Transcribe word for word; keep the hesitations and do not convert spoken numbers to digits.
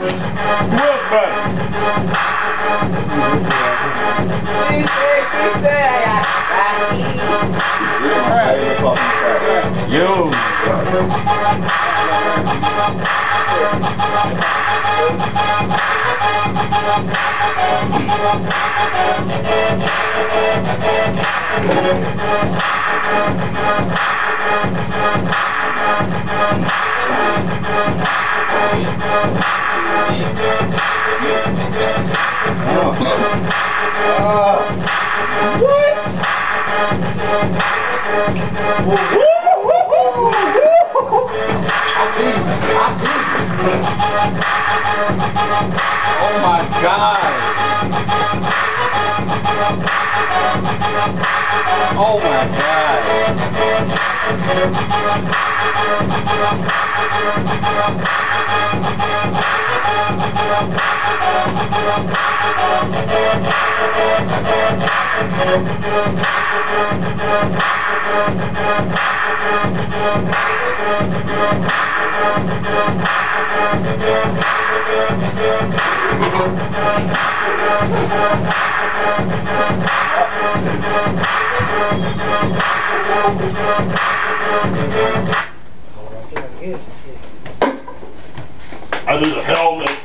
Who else better? She said, she said, I got This is my favorite fucking track. Yo. Uh, what? Woo, woo, woo, woo, woo. I see you. I see you. Oh my God. Oh my God. I do the helmet.